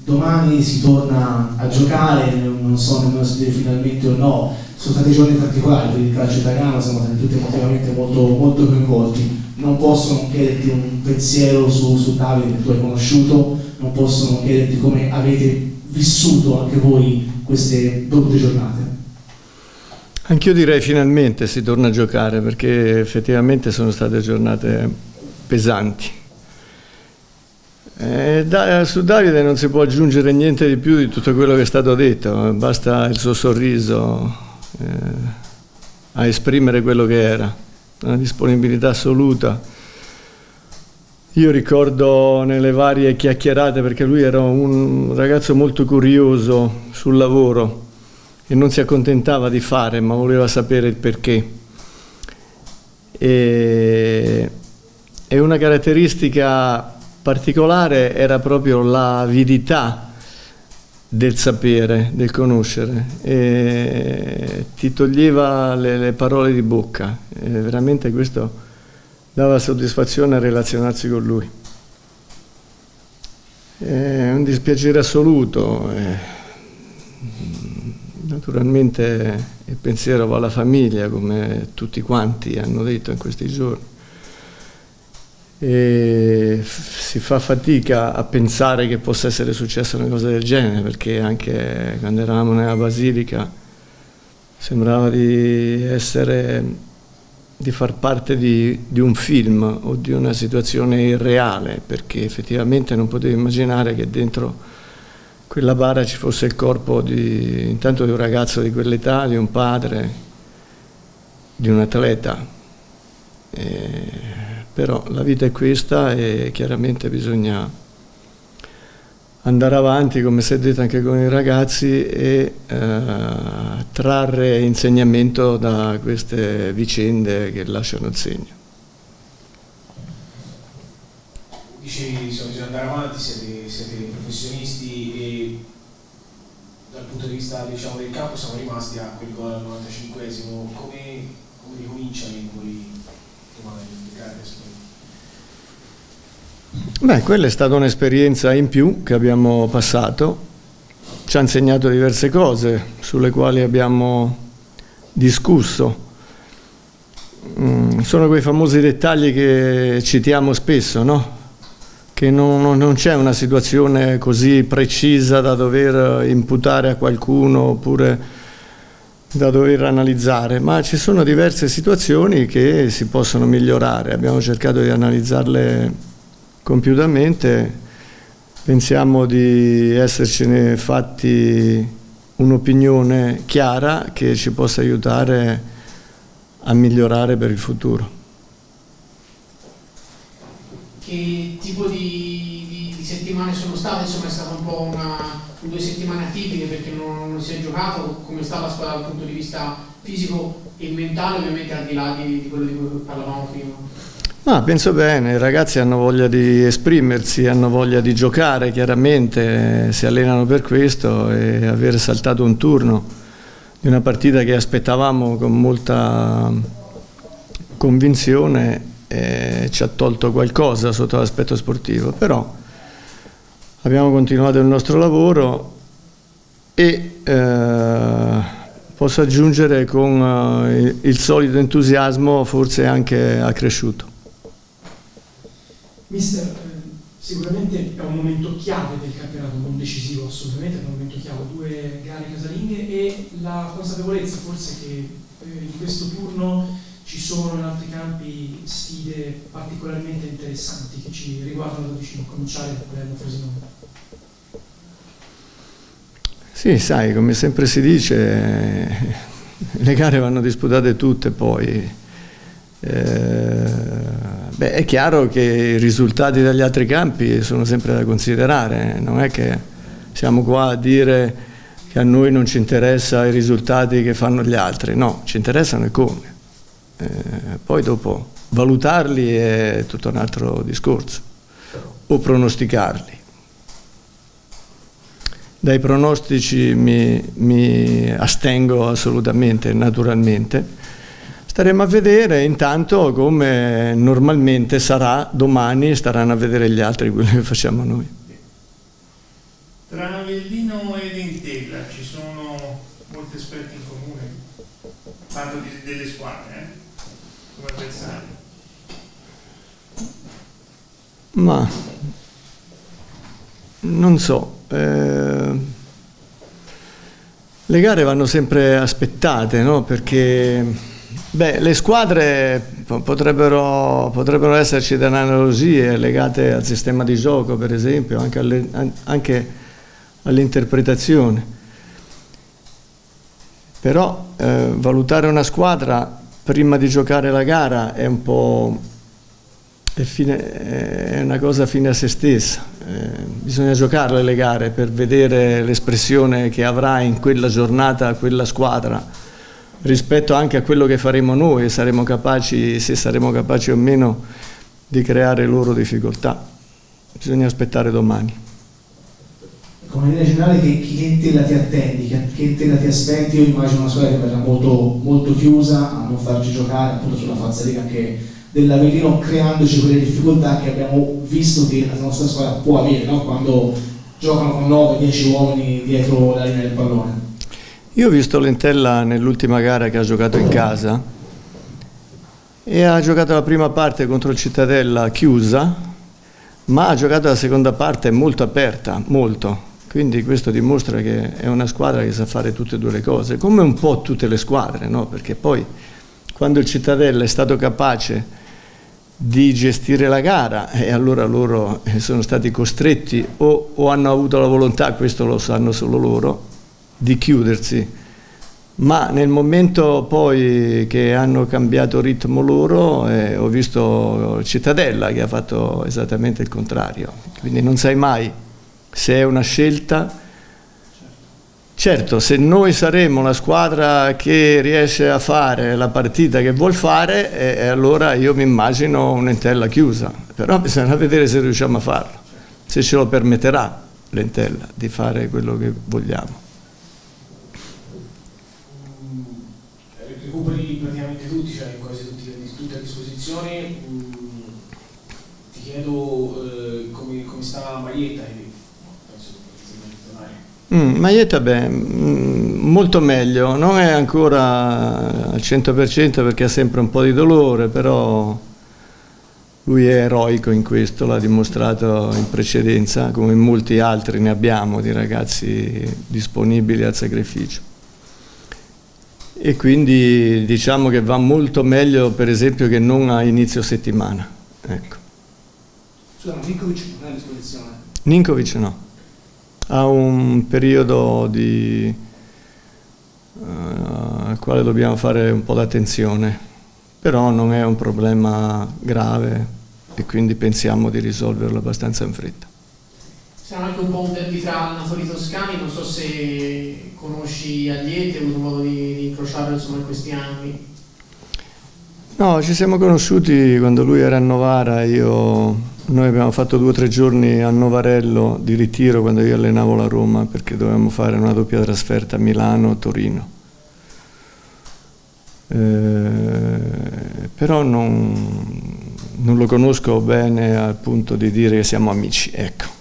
domani si torna a giocare, non so nemmeno se dire finalmente o no, sono stati giorni particolari per il calcio italiano, siamo stati tutti emotivamente molto coinvolti. Non posso non chiederti un pensiero su Davide che tu hai conosciuto, non posso non chiederti come avete vissuto anche voi queste brutte giornate. Anch'io direi finalmente si torna a giocare, perché effettivamente sono state giornate pesanti. Su Davide non si può aggiungere niente di più di tutto quello che è stato detto, basta il suo sorriso a esprimere quello che era, una disponibilità assoluta. Io ricordo nelle varie chiacchierate, perché lui era un ragazzo molto curioso sul lavoro e non si accontentava di fare, ma voleva sapere il perché. E una caratteristica particolare era proprio l'avidità del sapere, del conoscere, e ti toglieva le parole di bocca, e veramente questo dava soddisfazione a relazionarsi con lui. È un dispiacere assoluto, naturalmente il pensiero va alla famiglia, come tutti quanti hanno detto in questi giorni. E si fa fatica a pensare che possa essere successa una cosa del genere, perché anche quando eravamo nella Basilica sembrava di far parte di un film o di una situazione irreale, perché effettivamente non potevo immaginare che dentro quella bara ci fosse il corpo intanto di un ragazzo di quell'età, di un padre, di un atleta. Però la vita è questa e chiaramente bisogna andare avanti, come si è detto anche con i ragazzi, e trarre insegnamento da queste vicende che lasciano il segno. Dicevi, bisogna andare avanti, siete professionisti e dal punto di vista, diciamo, del campo siamo rimasti a quel gol al 95esimo. Come ricomincia l'Empoli domani? Beh, quella è stata un'esperienza in più che abbiamo passato, ci ha insegnato diverse cose sulle quali abbiamo discusso. Sono quei famosi dettagli che citiamo spesso, no? Che non c'è una situazione così precisa da dover imputare a qualcuno oppure da dover analizzare, ma ci sono diverse situazioni che si possono migliorare. Abbiamo cercato di analizzarle compiutamente, pensiamo di essercene fatti un'opinione chiara che ci possa aiutare a migliorare per il futuro. Che tipo di settimane sono state? Insomma, è stata un po' 2 settimane atipiche perché non si è giocato. Come sta la squadra dal punto di vista fisico e mentale, ovviamente al di là di quello di cui parlavamo prima? Penso bene, i ragazzi hanno voglia di esprimersi, hanno voglia di giocare, chiaramente si allenano per questo, e aver saltato un turno di una partita che aspettavamo con molta convinzione ci ha tolto qualcosa sotto l'aspetto sportivo, però abbiamo continuato il nostro lavoro e posso aggiungere con il solito entusiasmo forse anche accresciuto. Mister, sicuramente è un momento chiave del campionato, non decisivo assolutamente, è un momento chiave, 2 gare casalinghe e la consapevolezza forse che in questo turno ci sono in altri campi sfide particolarmente interessanti che ci riguardano da vicino, a cominciare da Palermo Frosinone. Sì, sai, come sempre si dice, le gare vanno disputate tutte poi. È chiaro che i risultati dagli altri campi sono sempre da considerare, non è che siamo qua a dire che a noi non ci interessano i risultati che fanno gli altri, no, ci interessano e come. Poi dopo valutarli è tutto un altro discorso, o pronosticarli. Dai pronostici mi astengo assolutamente, naturalmente. Staremo a vedere intanto come normalmente sarà domani, staranno a vedere gli altri quello che facciamo noi. Tra Avellino ed Entella ci sono molti aspetti in comune, parlo delle squadre, come avversari. Ma non so, le gare vanno sempre aspettate, no? Perché le squadre potrebbero esserci delle analogie legate al sistema di gioco, per esempio, anche all'interpretazione. Però valutare una squadra prima di giocare la gara è un po' è una cosa fine a se stessa. Bisogna giocarle le gare per vedere l'espressione che avrà in quella giornata quella squadra rispetto anche a quello che faremo noi e saremo capaci, se saremo capaci o meno, di creare loro difficoltà. Bisogna aspettare domani. Come linea generale, che clientela ti attendi, che clientela ti aspetti? Io immagino una squadra che verrà molto, molto chiusa a non farci giocare, appunto sulla falsariga anche dell'Avellino, creandoci quelle difficoltà che abbiamo visto che la nostra squadra può avere, no? Quando giocano con 9-10 uomini dietro la linea del pallone. Io ho visto l'Entella nell'ultima gara che ha giocato in casa e ha giocato la prima parte contro il Cittadella chiusa, ma ha giocato la seconda parte molto aperta, molto. Quindi questo dimostra che è una squadra che sa fare tutte e due le cose, come un po' tutte le squadre, no? Perché poi quando il Cittadella è stato capace di gestire la gara, e allora loro sono stati costretti o hanno avuto la volontà, questo lo sanno solo loro, di chiudersi. Ma nel momento poi che hanno cambiato ritmo loro, ho visto il Cittadella che ha fatto esattamente il contrario. Quindi non sai mai se è una scelta. Certo, se noi saremo la squadra che riesce a fare la partita che vuol fare, allora io mi immagino un'Entella chiusa, però bisogna vedere se riusciamo a farlo, se ce lo permetterà l'Entella di fare quello che vogliamo. Recuperi praticamente tutti, cioè quasi tutte a disposizione. Ti chiedo come sta Maietta. Maietta, molto meglio, non è ancora al 100% perché ha sempre un po' di dolore, però lui è eroico in questo, l'ha dimostrato in precedenza, come molti altri ne abbiamo di ragazzi disponibili al sacrificio. E quindi diciamo che va molto meglio, per esempio, che non a inizio settimana. Ecco. Scusa, Ninkovic non è a disposizione? Ninkovic no. Ha un periodo al quale dobbiamo fare un po' d'attenzione, però non è un problema grave e quindi pensiamo di risolverlo abbastanza in fretta. Sarà anche un po' un derby tra natori toscani, non so se conosci Agliete, hai avuto modo di incrociarlo insomma in questi anni. No, ci siamo conosciuti quando lui era a Novara, noi abbiamo fatto 2 o 3 giorni a Novarello di ritiro quando io allenavo la Roma perché dovevamo fare una doppia trasferta a Milano-Torino. Però non lo conosco bene al punto di dire che siamo amici, ecco.